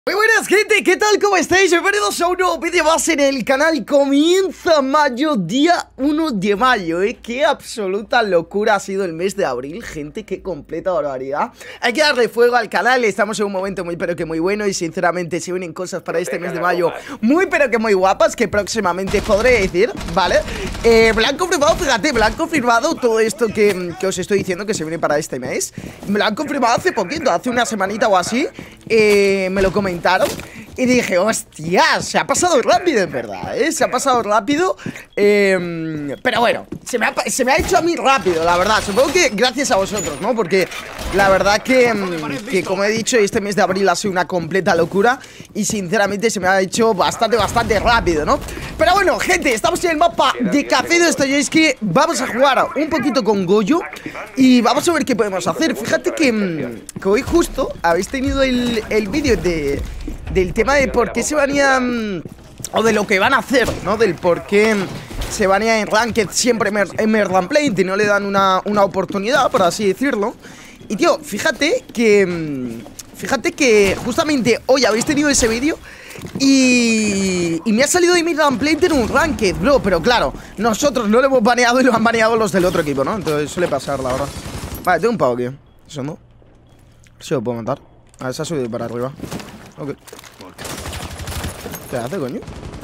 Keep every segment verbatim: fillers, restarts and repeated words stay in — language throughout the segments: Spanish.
Muy buenas gente, ¿qué tal? ¿Cómo estáis? Bienvenidos a un nuevo vídeo más en el canal. Comienza mayo, día uno de mayo, ¿eh? Qué absoluta locura ha sido el mes de abril, gente, qué completa barbaridad. Hay que darle fuego al canal, estamos en un momento muy pero que muy bueno. Y sinceramente se vienen cosas para este mes de mayo muy pero que muy guapas, que próximamente podré decir, ¿vale? Eh, me lo han confirmado, fíjate, me lo han confirmado todo esto que, que os estoy diciendo que se viene para este mes. Me lo han confirmado hace poquito, hace una semanita o así. Eh, me lo comentaron y dije, hostia, se ha pasado rápido en verdad, ¿eh? Se ha pasado rápido, eh, pero bueno, se me, ha, se me ha hecho a mí rápido, la verdad. Supongo que gracias a vosotros, ¿no? Porque la verdad que, que como he dicho, este mes de abril ha sido una completa locura. Y sinceramente se me ha hecho bastante, bastante rápido, ¿no? Pero bueno, gente, estamos en el mapa de Café Dostoyevsky. Vamos a jugar un poquito con Goyo y vamos a ver qué podemos hacer. Fíjate que, que hoy justo habéis tenido el, el vídeo de... del tema de por qué se banean, o de lo que van a hacer, ¿no? Del por qué se banean en Ranked siempre en Merlanplay y no le dan una, una oportunidad, por así decirlo. Y tío, fíjate que Fíjate que justamente hoy habéis tenido ese vídeo y, y me ha salido de Merlanplay en un Ranked, bro. Pero claro, nosotros no lo hemos baneado y lo han baneado los del otro equipo, ¿no? Entonces suele pasar, la verdad. Vale, tengo un pavo aquí. Eso no. Si lo puedo matar. A ver, se ha subido para arriba. Ok. ¿Qué hace, coño?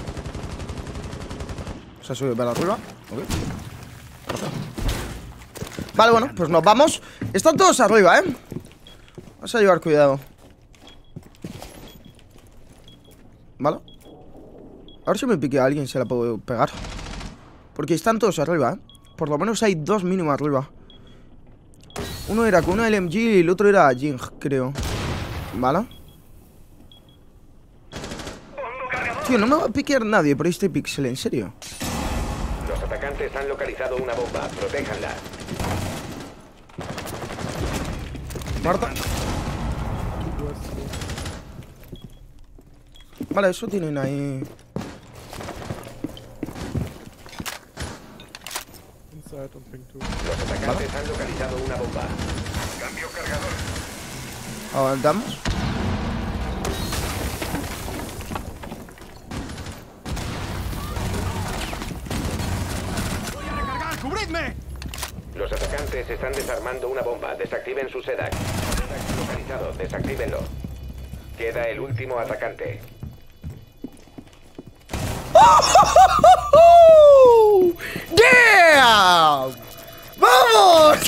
Se ha subido para arriba. Ok. Vale, bueno, pues nos vamos. Están todos arriba, ¿eh? Vamos a llevar cuidado. Vale. A ver si me pique a alguien, se la puedo pegar. Porque están todos arriba, ¿eh? Por lo menos hay dos mínimo arriba. Uno era con una L M G y el otro era Jing, creo. Vale. Tío, no me va a piquear nadie por este pixel, ¿en serio? Los atacantes han localizado una bomba, protéjanla. Marta. Vale, eso tienen ahí. Los atacantes han localizado una bomba. Cambio cargador. Aguantamos. ¡Cubridme! Los atacantes están desarmando una bomba. Desactiven su SEDAC. SEDAC localizado. Desactívenlo. Queda el último atacante. ¡Oh! ¡Yeah! ¡Vamos!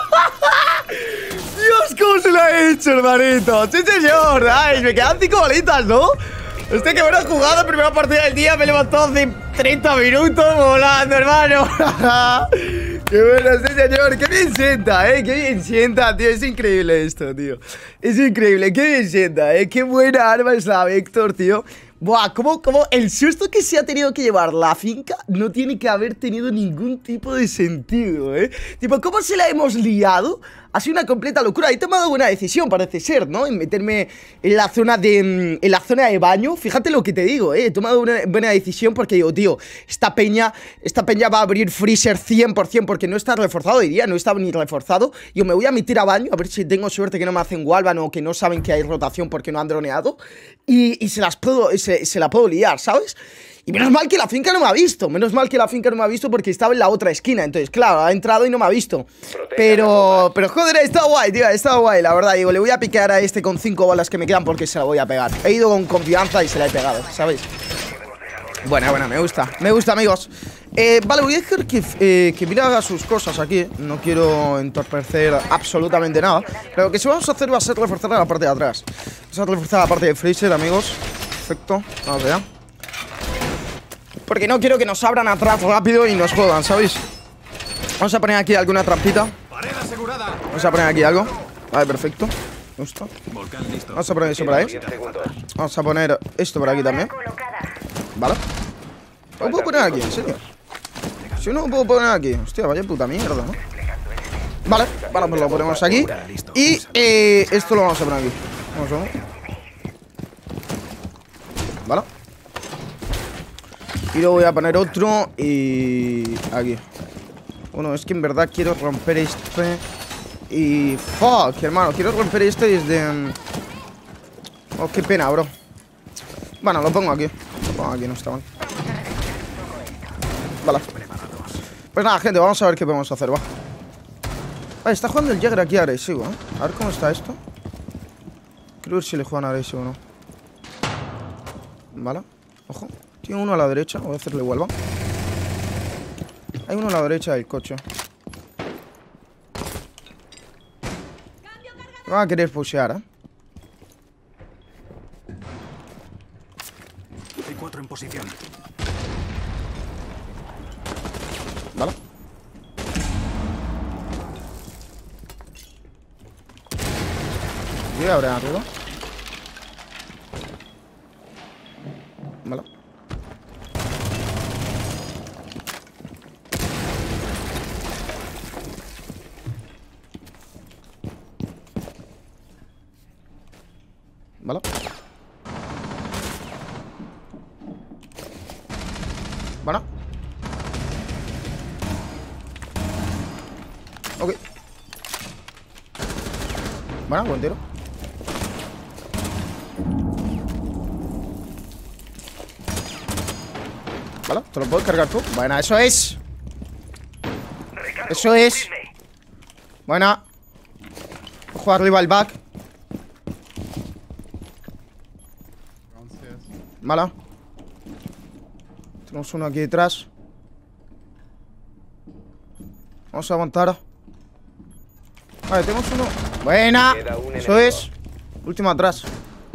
Dios, ¿cómo se lo ha hecho, hermanito? ¡Sí, señor! ¡Ay, me quedan cinco bolitas, ¿no? Este que buena jugada, primera partida del día. Me he levantado hace treinta minutos volando, hermano. Qué bueno, sí, señor. Qué bien sienta, eh. Qué bien sienta, tío. Es increíble esto, tío. Es increíble. Qué bien sienta, eh. Qué buena arma es la Vector, tío. Buah, como, como el susto que se ha tenido que llevar la finca no tiene que haber tenido ningún tipo de sentido, ¿eh? Tipo, ¿cómo se la hemos liado? Ha sido una completa locura. He tomado buena decisión, parece ser, ¿no? En meterme en la zona de en la zona de baño. Fíjate lo que te digo, ¿eh? He tomado una buena decisión porque digo, tío, esta peña Esta peña va a abrir freezer cien por cien porque no está reforzado, diría, no está ni reforzado. Yo me voy a meter a baño, a ver si tengo suerte que no me hacen wallbang o que no saben que hay rotación porque no han droneado. Y, y se las puedo, se, se la puedo liar, ¿sabes? Y menos mal que la finca no me ha visto. Menos mal que la finca no me ha visto porque estaba en la otra esquina. Entonces, claro, ha entrado y no me ha visto. Pero, pero joder, ha estado guay, tío. Ha estado guay, la verdad. Digo, le voy a piquear a este con cinco balas que me quedan porque se la voy a pegar. He ido con confianza y se la he pegado, ¿sabéis? Buena, buena, me gusta. Me gusta, amigos. Eh, vale, voy a dejar que, eh, que Mira haga sus cosas aquí. No quiero entorpecer absolutamente nada. Pero lo que sí vamos a hacer va a ser reforzar la parte de atrás. Vamos a reforzar la parte de freezer, amigos. Perfecto. Vamos allá. Porque no quiero que nos abran atrás rápido y nos jodan, ¿sabéis? Vamos a poner aquí alguna trampita. Vamos a poner aquí algo. Vale, perfecto. Me gusta. Vamos a poner eso por ahí. Vamos a poner esto por aquí también. Vale. ¿Lo puedo poner aquí? ¿En serio? Si no lo puedo poner aquí. Hostia, vaya puta mierda, ¿no? Vale, vale, pues lo ponemos aquí. Y eh, esto lo vamos a poner aquí. Vamos a ver. Vale. Y luego voy a poner otro y... aquí. Bueno, es que en verdad quiero romper este. Y... fuck, hermano, quiero romper este desde... oh, qué pena, bro. Bueno, lo pongo aquí. Lo pongo aquí, no está mal. Vale. Pues nada, gente, vamos a ver qué podemos hacer, va. Ah, está jugando el Jäger aquí agresivo, ¿eh? A ver cómo está esto. Quiero ver si le juegan agresivo o no. Vale, ojo. Tiene uno a la derecha, voy a hacerle vuelva. Hay uno a la derecha del coche. Va a querer pushear, ¿eh? Hay cuatro en posición. Vale. Voy a abrir arriba. Vale. Vale. Bueno. Ok. Bueno, buen tiro. Vale, ¿te lo puedes cargar tú? Bueno, eso es. Eso es. Buena. Ojo arriba el back. Mala. Tenemos uno aquí detrás. Vamos a aguantar. Vale, tenemos uno. Buena. Eso es. Último atrás.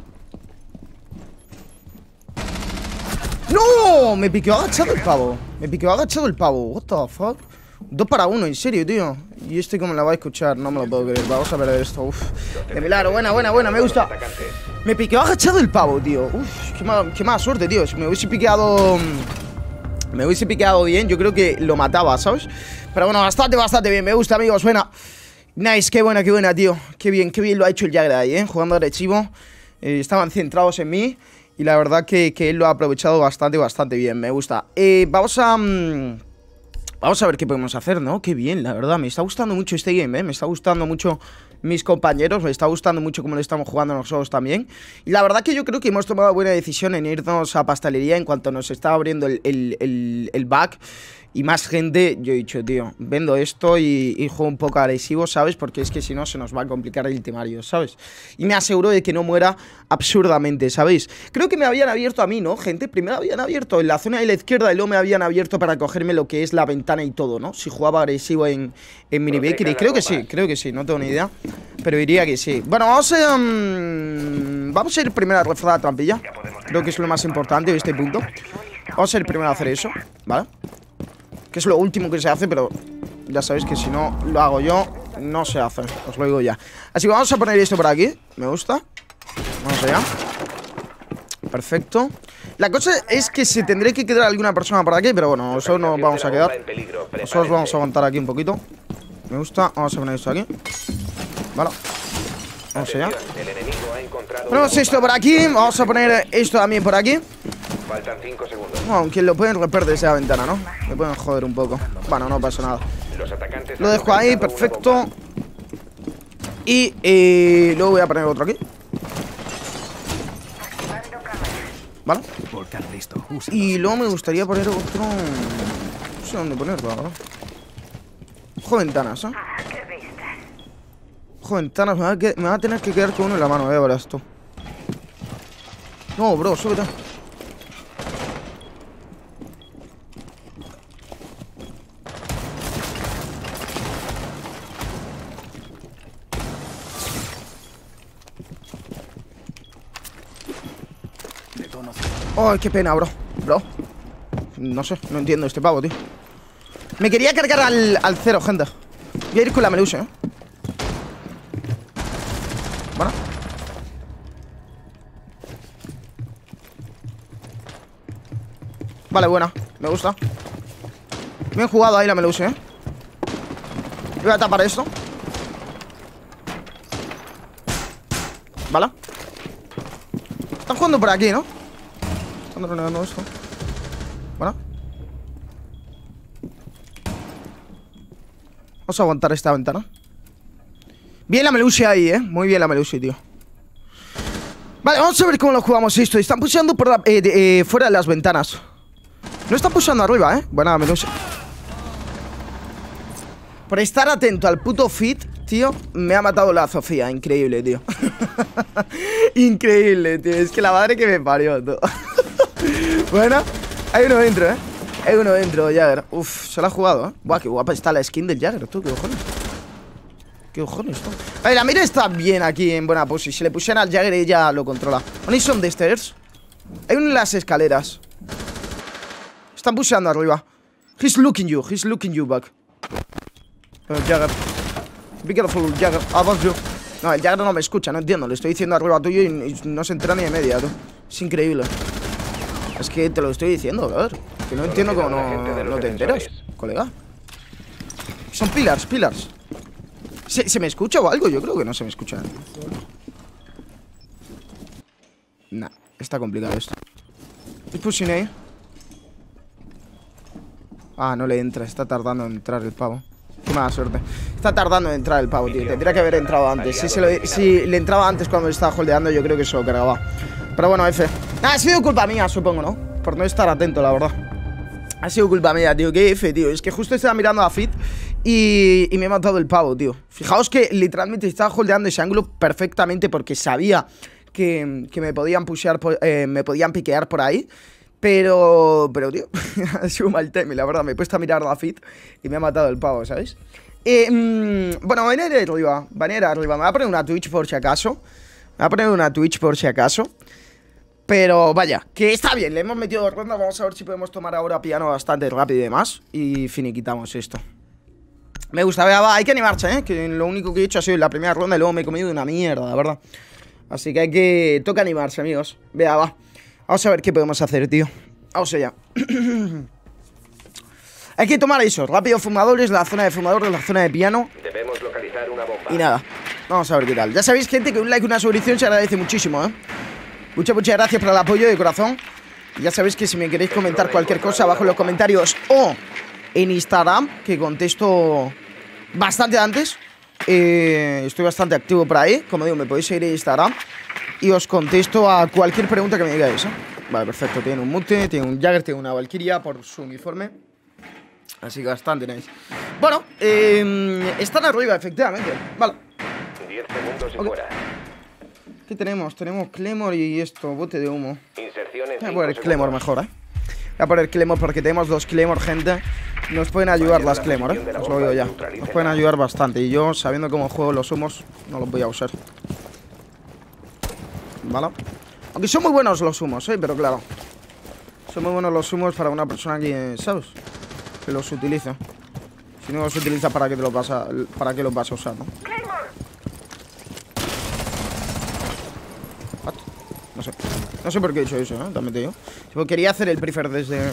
¡No! Me piqueó agachado el pavo. Me piqueó agachado el pavo. What the fuck. Dos para uno, en serio, tío. Y este como la va a escuchar, no me lo puedo creer. Vamos a perder esto. Uf. De milagro, buena, buena, buena, me gusta. Me piqueó agachado el pavo, tío. Uf, qué mala, qué mala suerte, tío. Si me hubiese piqueado. Me hubiese piqueado bien, yo creo que lo mataba, ¿sabes? Pero bueno, bastante, bastante bien. Me gusta, amigos, buena. Nice, qué buena, qué buena, tío. Qué bien, qué bien lo ha hecho el Jäger ahí, ¿eh? Jugando agresivo. Eh, estaban centrados en mí. Y la verdad que, que él lo ha aprovechado bastante, bastante bien. Me gusta. Eh, vamos a... Um, vamos a ver qué podemos hacer, ¿no? Qué bien, la verdad. Me está gustando mucho este game, ¿eh? Me está gustando mucho mis compañeros. Me está gustando mucho cómo le estamos jugando nosotros también. Y la verdad que yo creo que hemos tomado buena decisión en irnos a pastelería en cuanto nos está abriendo el, el, el, el back. Y más gente, yo he dicho, tío, vendo esto y, y juego un poco agresivo, ¿sabes? Porque es que si no se nos va a complicar el temario, ¿sabes? Y me aseguro de que no muera absurdamente, ¿sabéis? Creo que me habían abierto a mí, ¿no, gente? Primero habían abierto en la zona de la izquierda y luego me habían abierto para cogerme lo que es la ventana y todo, ¿no? Si jugaba agresivo en, en mini bakery. Creo que sí, creo que sí, no tengo ni idea. Pero diría que sí. Bueno, vamos a... Um, vamos a ir primero a reforzar la trampilla. Creo que es lo más importante de este punto. Vamos a ir primero a hacer eso, ¿vale? Que es lo último que se hace, pero ya sabéis que si no lo hago yo, no se hace. Os lo digo ya. Así que vamos a poner esto por aquí. Me gusta. Vamos allá. Perfecto. La cosa es que se tendré que quedar alguna persona por aquí, pero bueno, nosotros no vamos a quedar. Nosotros vamos a aguantar aquí un poquito. Me gusta. Vamos a poner esto aquí. Vale. Vamos allá. Ponemos esto por aquí. Vamos a poner esto también por aquí. Faltan cinco segundos. Bueno, aunque lo pueden romper desde la ventana, ¿no? Me pueden joder un poco. Bueno, no pasa nada. Los atacantes Lo dejo ahí, perfecto. Y eh, luego voy a poner otro aquí. ¿Vale? Y luego me gustaría poner otro... No sé dónde ponerlo ahora. Ojo ventanas, ¿eh? Ojo ventanas, me va, a que... me va a tener que quedar con uno en la mano, eh, verás esto. No, bro, súbete. Ay, qué pena, bro. Bro. No sé, no entiendo este pavo, tío. Me quería cargar al, al cero, gente. Voy a ir con la Melusia, ¿eh? Bueno. Vale, buena. Me gusta. Bien jugado ahí la Melusia, ¿eh? Voy a tapar esto. Vale. Están jugando por aquí, ¿no? Están renegando esto. Bueno. Vamos a aguantar esta ventana. Bien la Melusia ahí, ¿eh? Muy bien la Melusia, tío. Vale, vamos a ver cómo lo jugamos esto. Están pusheando por la, eh, de, eh, fuera de las ventanas. No están pusheando arriba, ¿eh? Bueno, menos. Por estar atento al puto fit, tío, me ha matado la Sofía. Increíble, tío. Increíble, tío. Es que la madre que me parió, tú. Bueno, hay uno dentro, ¿eh? Hay uno dentro, Jagger. Uf, se la ha jugado, ¿eh? Buah, qué guapa está la skin del Jagger, tú. ¿Qué cojones? ¿Qué cojones, tú? A ver, la mira está bien aquí en buena pose. Si le pusieran al Jagger, ella lo controla. ¿Dónde son de stairs? Hay uno en las escaleras. Están pusheando arriba. He's looking you, he's looking you back. Uh, Jagger. Be careful, Jagger. Above you. No, el Jagger no me escucha, no entiendo. Le estoy diciendo arriba tuyo y, y no se entera ni de media, tú. Es increíble. Es que te lo estoy diciendo, a ver. Que no entiendo cómo no, no te enteras, colega. Son pillars, pillars. ¿Se, ¿Se me escucha o algo? Yo creo que no se me escucha. Nah, está complicado esto. ¿Es pushing ahí? Ah, no le entra, está tardando en entrar el pavo. Qué mala suerte. Está tardando en entrar el pavo, tío. Tendría que haber entrado antes. Si, se lo, si le entraba antes cuando estaba holdeando, yo creo que se lo cargaba. Pero bueno, F. Ah, ha sido culpa mía, supongo, ¿no? Por no estar atento, la verdad. Ha sido culpa mía, tío. Qué F, tío. Es que justo estaba mirando a Fit y, y me ha matado el pavo, tío. Fijaos que literalmente estaba holdeando ese ángulo perfectamente porque sabía que, que me podían pushear, por, eh, me podían piquear por ahí. Pero, pero, tío, ha sido un mal timing, la verdad. Me he puesto a mirar la Fit y me ha matado el pavo, ¿sabes? Eh, mmm, bueno, van a ir arriba. Van a ir arriba. Me voy a poner una Twitch por si acaso. Me voy a poner una Twitch por si acaso. Pero vaya, que está bien. Le hemos metido dos rondas. Vamos a ver si podemos tomar ahora piano bastante rápido y demás. Y finiquitamos esto. Me gusta, vea, va, hay que animarse, ¿eh? Que lo único que he hecho ha sido la primera ronda y luego me he comido una mierda, la verdad. Así que hay que... Toca animarse, amigos. Vea, va. Vamos a ver qué podemos hacer, tío. Vamos allá. Hay que tomar eso. Rápido fumadores, la zona de fumadores, la zona de piano. Debemos localizar una bomba. Y nada. Vamos a ver qué tal. Ya sabéis, gente, que un like y una suscripción se agradece muchísimo, ¿eh? Muchas, muchas gracias por el apoyo de corazón. Y ya sabéis que si me queréis comentar cualquier cosa abajo en los comentarios o en Instagram, que contesto bastante antes. Eh, estoy bastante activo por ahí. Como digo, me podéis seguir en Instagram y os contesto a cualquier pregunta que me digáis, ¿eh? Vale, perfecto. Tiene un mute, tiene un Jagger, tiene una Valkyria por su uniforme. Así que bastante nice. Bueno, eh, están arriba, efectivamente. Vale. diez segundos y okay. fuera. ¿Qué tenemos? Tenemos Claymore y esto, bote de humo. Inserción en Voy a poner Claymore mejor, ¿eh? Voy a poner Claymore porque tenemos dos Claymore, gente. Nos pueden ayudar las Claymore, ¿eh? Os lo digo ya. Nos pueden ayudar bastante. Y yo, sabiendo cómo juego los humos, no los voy a usar. ¿Vale? Aunque son muy buenos los humos, ¿eh? Pero claro, son muy buenos los humos para una persona que, ¿sabes? Que los utiliza. Si no los utiliza, ¿para qué te los vas a, para qué los vas a usar, no? What? No sé. No sé por qué he hecho eso, ¿eh? También te digo. Yo quería hacer el prefer desde...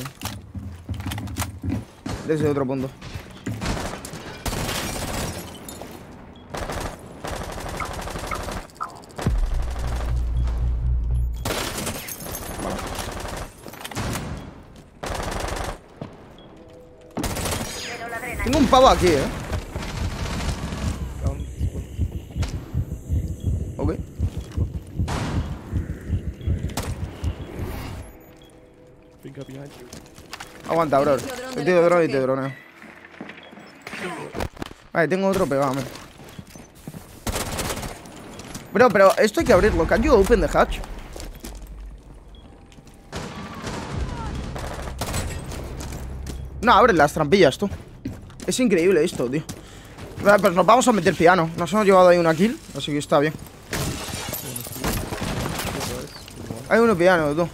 Desde otro punto. Tengo un pavo aquí, ¿eh? Ok. Aguanta, bro. Te tiro drone y te droneo. Vale, tengo otro pegado, man. Bro, pero esto hay que abrirlo. Can you open the hatch? No, abren las trampillas, tú. Es increíble esto, tío. Vale, pues nos vamos a meter piano. Nos hemos llevado ahí una kill, así que está bien. Hay uno piano, tú.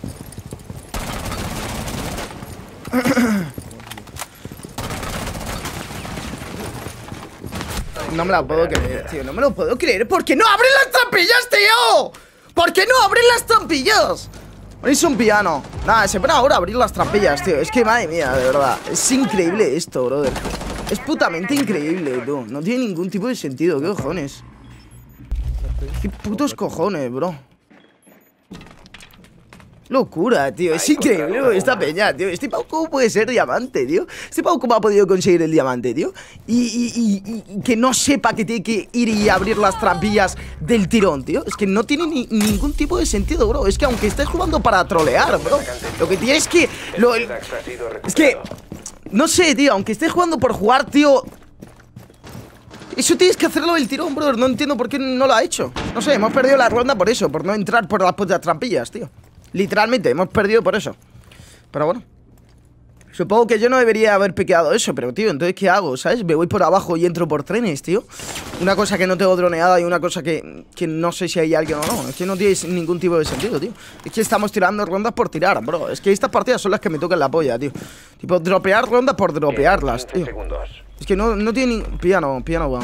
No me la puedo creer, tío. No me lo puedo creer. ¿Por qué no abren las trampillas, tío? ¿Por qué no abren las trampillas? Es un piano. Nada, se pone ahora a abrir las trampillas, tío. Es que madre mía, de verdad. Es increíble esto, brother. Es putamente increíble, tú. No tiene ningún tipo de sentido. ¿Qué cojones? ¿Qué putos cojones, bro? Locura, tío, es increíble esta peña, tío. Este pavo, ¿cómo puede ser diamante, tío? Este pavo, ¿cómo ha podido conseguir el diamante, tío? Y, y, y, y que no sepa que tiene que ir y abrir las trampillas del tirón, tío. Es que no tiene ni, ningún tipo de sentido, bro. Es que aunque estés jugando para trolear, bro, lo que tienes que... Lo, es que... No sé, tío, aunque estés jugando por jugar, tío... Eso tienes que hacerlo del tirón, brother. No entiendo por qué no lo ha hecho. No sé, hemos perdido la ronda por eso, por no entrar por las putas trampillas, tío. Literalmente, hemos perdido por eso. Pero bueno, supongo que yo no debería haber piqueado eso. Pero tío, entonces ¿qué hago? ¿Sabes? Me voy por abajo y entro por trenes, tío. Una cosa que no tengo droneada y una cosa que, que no sé si hay alguien o no. Es que no tiene ningún tipo de sentido, tío. Es que estamos tirando rondas por tirar, bro. Es que estas partidas son las que me tocan la polla, tío. Tipo, dropear rondas por dropearlas, tío. Es que no, no tiene ni... Piano, piano, weón.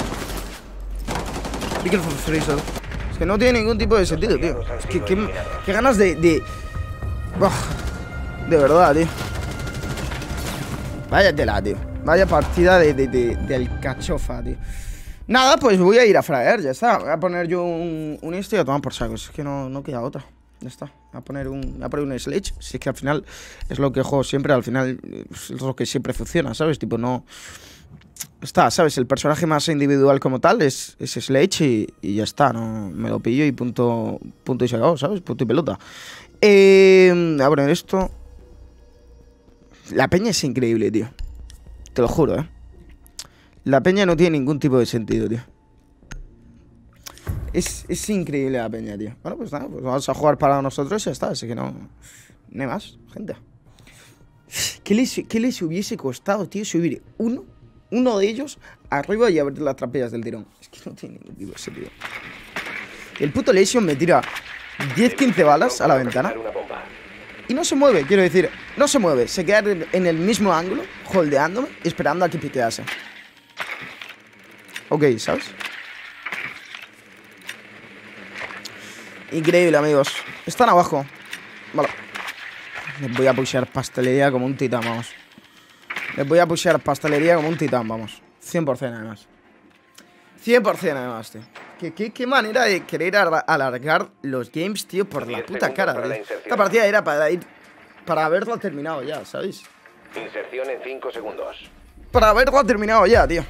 Freezer. Es que no tiene ningún tipo de sentido, tío. Es que qué, qué ganas de... De, oh, de verdad, tío. Vaya tela, tío. Vaya partida de, de, de, de alcachofa, tío. Nada, pues voy a ir a fraer, ya está. Voy a poner yo un, un esto y a tomar por saco. Es que no, no queda otra. Ya está. Voy a poner un, voy a poner un sledge. Si es que al final es lo que juego siempre. Al final es lo que siempre funciona, ¿sabes? Tipo, no... Está, ¿sabes? El personaje más individual como tal es, es Sledge y, y ya está, ¿no? Me lo pillo y punto, punto y se acabó, ¿sabes? Punto y pelota. Eh, voy a poner esto. La peña es increíble, tío. Te lo juro, ¿eh? La peña no tiene ningún tipo de sentido, tío. Es, es increíble la peña, tío. Bueno, pues nada, pues vamos a jugar para nosotros y ya está. Así que no... No hay más, gente. ¿Qué les, qué les hubiese costado, tío, subir uno... Uno de ellos arriba y abrir las trampillas del tirón? Es que no tiene ningún tipo de sentido. El puto Lesion me tira diez quince balas a la ventana y no se mueve, quiero decir, no se mueve. Se queda en el mismo ángulo, holdeándome, esperando a que piquease. Ok, ¿sabes? Increíble, amigos. Están abajo. Vale. Les voy a pushear pastelería como un titán, vamos. Les voy a pushear pastelería como un titán, vamos. cien por cien además. cien por cien además, tío. ¿Qué, qué, qué manera de querer alargar los games, tío, por la puta cara, tío. Esta partida era para ir... Para haberla terminado ya, ¿sabéis? Inserción en cinco segundos. Para haberla terminado ya, tío.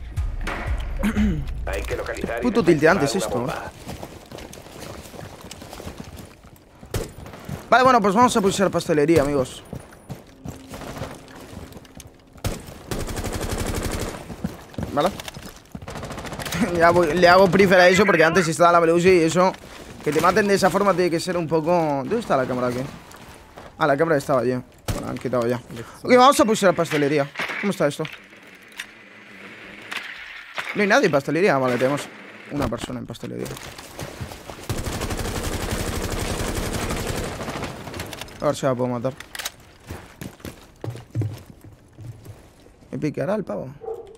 Hay que localizar. Puto tilteante es esto, ¿eh? Vale, bueno, pues vamos a pushear pastelería, amigos. ¿Vale? Ya voy, le hago prefer a eso porque antes estaba la Melusi y eso. Que te maten de esa forma tiene que ser un poco... ¿Dónde está la cámara aquí? Ah, la cámara estaba allí. Bueno, la han quitado ya. Ok, vamos a pushear pastelería. ¿Cómo está esto? No hay nadie en pastelería. Vale, tenemos una persona en pastelería. A ver si la puedo matar. ¿Me picará el pavo?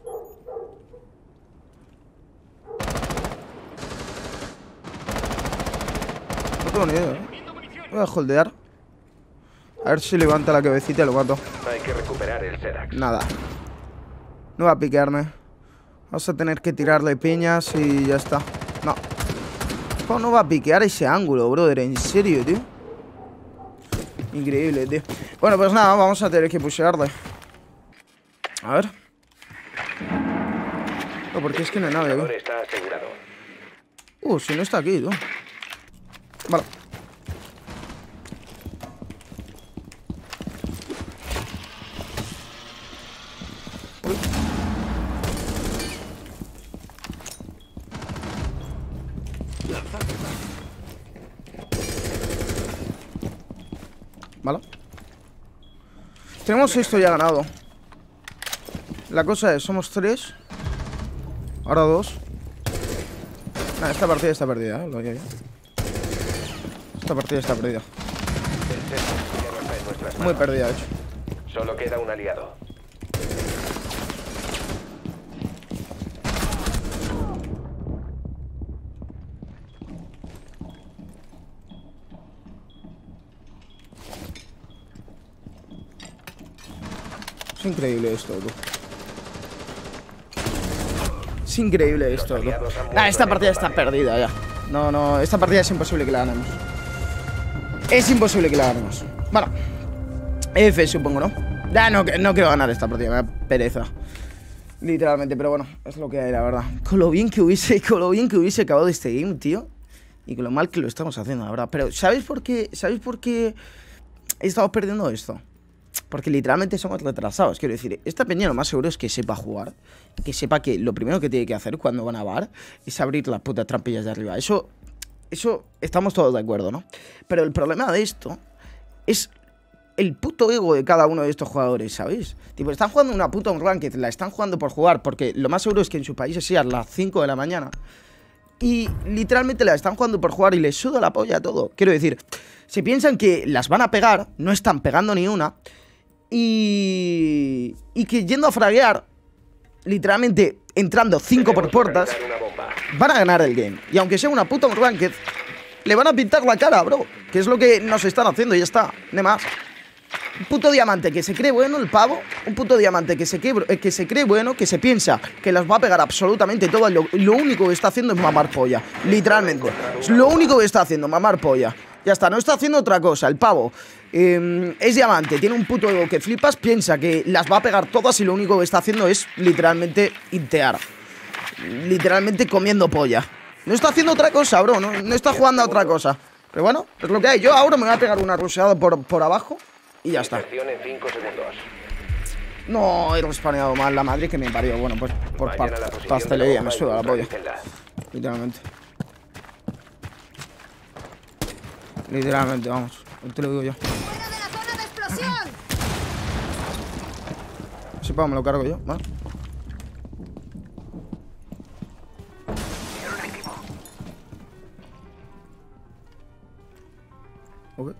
No tengo ni idea, ¿eh? Voy a holdear. A ver si levanta la cabecita y lo mato. Hay que recuperar el Sedax. Nada. No va a piquearme. Vamos a tener que tirarle piñas y ya está. No. ¿Cómo no va a piquear ese ángulo, brother? ¿En serio, tío? Increíble, tío. Bueno, pues nada, vamos a tener que pushearle. A ver. No, porque es que no hay nadie, ¿eh? Está asegurado. Uh, si no está aquí, tú. Vale. Uy. Vale. Tenemos esto ya ganado. La cosa es, somos tres. Ahora dos. Nah, esta partida está perdida, ¿eh? Lo digo ya. Esta partida está perdida. Muy perdida, de hecho. Solo queda un aliado. Es increíble esto, tú. Es increíble esto, tú. Ah, esta partida está perdida ya. No, no, esta partida es imposible que la ganemos. Es imposible que la ganemos. Bueno, F supongo, ¿no? Ya no, no quiero ganar esta partida, me da pereza. Literalmente, pero bueno, es lo que hay, la verdad. Con lo bien que hubiese, con lo bien que hubiese acabado este game, tío. Y con lo mal que lo estamos haciendo, la verdad. Pero ¿sabéis por qué? ¿Sabéis por qué estamos perdiendo esto? Porque literalmente somos retrasados. Quiero decir, esta peña lo más seguro es que sepa jugar. Que sepa que lo primero que tiene que hacer cuando van a bar es abrir las putas trampillas de arriba. Eso, eso estamos todos de acuerdo, ¿no? Pero el problema de esto es el puto ego de cada uno de estos jugadores, ¿sabéis? Tipo, están jugando una puta Unranked, la están jugando por jugar, porque lo más seguro es que en su país sea a las cinco de la mañana. Y literalmente la están jugando por jugar y les suda la polla todo. Quiero decir, si piensan que las van a pegar, no están pegando ni una. Y... Y que yendo a fraguear, literalmente entrando cinco por puertas, van a ganar el game. Y aunque sea una puta Unranked, le van a pintar la cara, bro. Que es lo que nos están haciendo y ya está, no más. Un puto diamante que se cree bueno, el pavo. Un puto diamante que se, cree, que se cree bueno, que se piensa que las va a pegar absolutamente todo. Lo, lo único que está haciendo es mamar polla. Literalmente. Es lo único que está haciendo, mamar polla. Ya está, no está haciendo otra cosa. El pavo eh, es diamante, tiene un puto ego que flipas. Piensa que las va a pegar todas y lo único que está haciendo es literalmente intear. Literalmente comiendo polla. No está haciendo otra cosa, bro. No, no está jugando a otra cosa. Pero bueno, es lo que hay. Yo ahora me voy a pegar una rusheada por, por abajo y ya está. No, he respaneado mal, la madre que me parió. Bueno, pues por pa pastelería me suda la polla. Literalmente. Literalmente, vamos. Te lo digo yo. Si puedo, me lo cargo yo, ¿vale? Ok.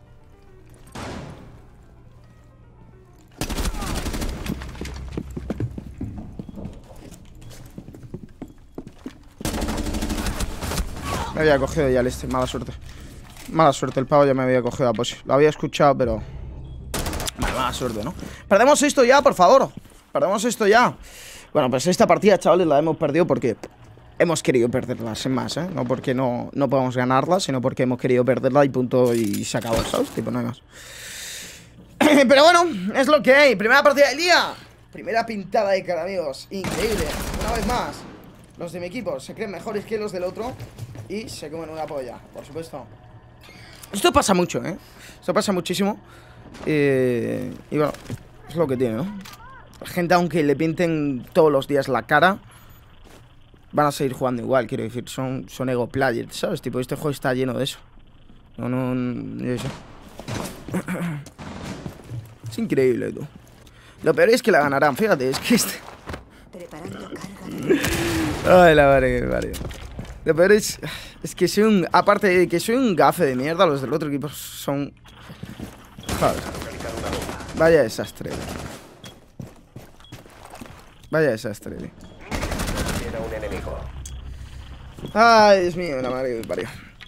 Me había cogido ya el este, mala suerte. Mala suerte, el pavo ya me había cogido a posi. Lo había escuchado, pero... Vale, mala suerte, ¿no? Perdemos esto ya, por favor. Perdemos esto ya. Bueno, pues esta partida, chavales, la hemos perdido porque hemos querido perderla, sin más, ¿eh? No porque no, no podamos ganarla, sino porque hemos querido perderla y punto, y se acabó, ¿sabes? Tipo, no hay más. Pero bueno, es lo que hay. Primera partida del día. Primera pintada de cara, amigos. Increíble. Una vez más, los de mi equipo se creen mejores que los del otro y se comen una polla, por supuesto. Esto pasa mucho, ¿eh? Esto pasa muchísimo. eh, Y bueno, es lo que tiene, ¿no? La gente, aunque le pinten todos los días la cara, van a seguir jugando igual, quiero decir. Son, son ego players, ¿sabes? Tipo, este juego está lleno de eso. No, no, no, yo sé. Es increíble, tú. Lo peor es que la ganarán, fíjate, es que este... Ay, la madre que me parió. Lo peor es... Es que soy un... Aparte de que soy un gafe de mierda, los del otro equipo son... Joder. Vaya desastre. Vaya desastre, tío. Ay, Dios mío, la madre que me parió.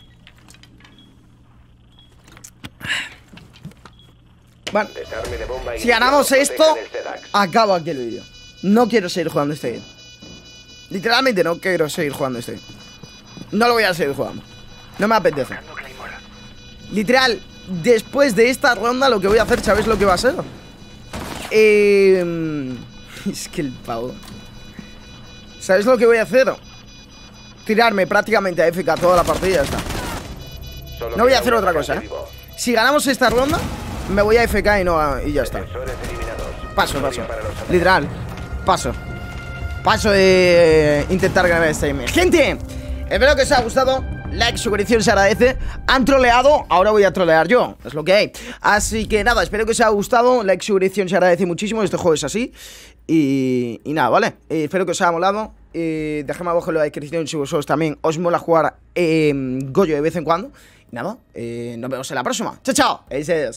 Bueno, si ganamos esto, acabo aquí el vídeo. No quiero seguir jugando este game. Literalmente no quiero seguir jugando este game. No lo voy a seguir jugando. No me apetece. Literal, después de esta ronda lo que voy a hacer, ¿sabéis lo que va a ser? Eh... Es que el pavo. ¿Sabéis lo que voy a hacer? Tirarme prácticamente a F K toda la partida y ya está. No voy a hacer otra cosa, ¿eh? Si ganamos esta ronda, me voy a F K y, no a... y ya está. Paso, paso. Literal, paso. Paso de intentar ganar este game. Gente, espero que os haya gustado. Like, suscripción se agradece. Han troleado, ahora voy a trolear yo. Es lo que hay. Así que nada, espero que os haya gustado. Like, suscripción se agradece muchísimo. Este juego es así. Y, y nada, ¿vale? Eh, espero que os haya molado. eh, Dejadme abajo en la descripción si vosotros también os mola jugar eh, Goyo de vez en cuando. Y nada, eh, nos vemos en la próxima. Chao, chao. Ese es.